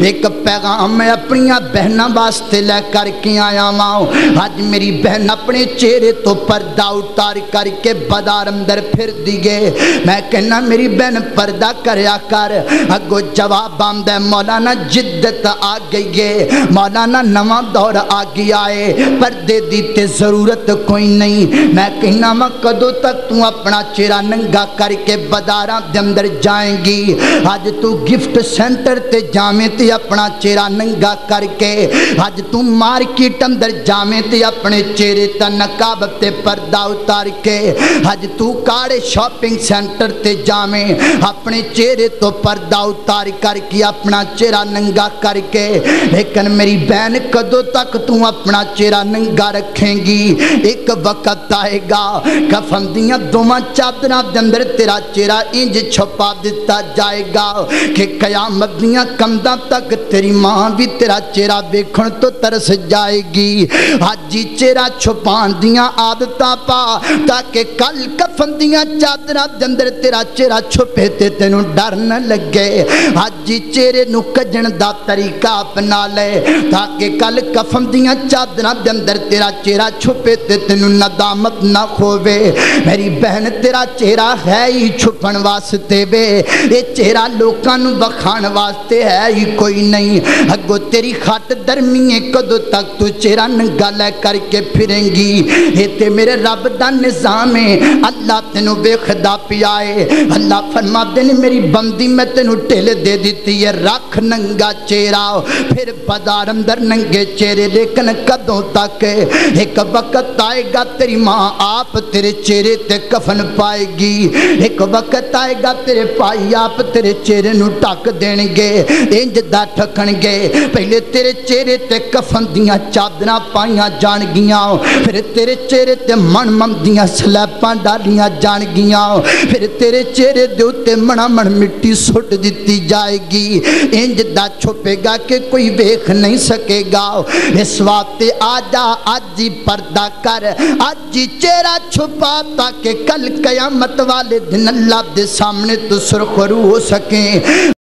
ایک پیغام میں اپنی بہنوں واسطے لے کر کے آیا ہوں۔ آج میری بہن اپنے چہرے تو پردہ اتار کر کے بازار اندر پھر دیگے، میں کہنا میری بہن پردہ کریا کر، اگو جواب آمدہ مولانا جدت آ گئی ہے، مولانا نواں دور آ گیا ہے، پردے دیتے ضرورت کوئی نہیں۔ میں کہنا میں کدو تک تو اپنا چہرہ ننگا کر کے بازاراں دے اندر جائیں گی؟ آج تو گفٹ سینٹر تے جامے تے اپنا چہرہ ننگا کر کے، آج تو مارکیٹ اندر جامے تے اپنے چہرے تا نقاب تے پردہ اتار کے، آج تو کاڑے شاپنگ سینٹر تے جامے اپنے چہرے تو پردہ اتار کر کے اپنا چہرہ ننگا کر کے، لیکن میری بہن کدو تک تو اپنا چہرہ ننگا رکھیں گی؟ ایک وقت آئے گا کفن دیاں دوواں چادراں دے اندر تیرا چہرہ انج چھپا دیتا جائے گا کہ قیامت دیاں کنداں تک تیری ماں بھی تیرا چہرہ دیکھن تو ترس جائے گی۔ آج جی چہرہ چھپان دیاں عادتاں پا تاکہ کل کفن دیاں چادراں دے اندر تیرا چہرہ چھپے تے تینوں ڈر نہ لگے۔ آج جی چہرے نو کجن دا طریقہ اپنا لے تاکہ کل کفن دیاں چادراں دے اندر تیرا چہرہ چھپے تے تینوں ندامت نہ ہووے۔ میری بہن تیرا چہرہ ہے ہی چھپن واسطے بے، یہ چہرہ لوکاں نو بخان واسطے ہے ہی کوئی نہیں۔ اگو تیری خط درمیے کدو تک تو چہرہ ننگا لے کر کے پھریں گی؟ یہ تے میرے رب دا نظام ہے، اللہ تینوں بے خدا پیائے۔ اللہ فرما دینے میری بندی میں تینوں ٹھیلے دے دیتی ہے، رکھ ننگا چہرہ پھر بازار اندر ننگے چہرے، لیکن کدوں تک؟ ایک وقت آئے گا تیری ماں آپ تیرے چہرے تے کفن پائے گی، ایک وقت آئے گا تیرے پائی آپ تیرے چہرے نو ٹک دین گے، انج دا ٹھکن گے۔ پہلے تیرے چہرے تے کفن دیاں چادراں پائیاں جان گیاں، پھر تیرے چہرے تے من دیاں سلیپاں ڈالیاں جان گیاں، پھر تیرے چہرے دے اتے من مٹی سٹ دیتی جائے گی، انج دا چھپے گا کہ کوئی دیکھ نہیں سکے گا۔ اس وقت آجا آج ہی پردہ کر، آج ہی چہرہ چھپا تاکہ کل قیامت والے دن اللہ دے سامنے تو سرخرو ہو سکیں۔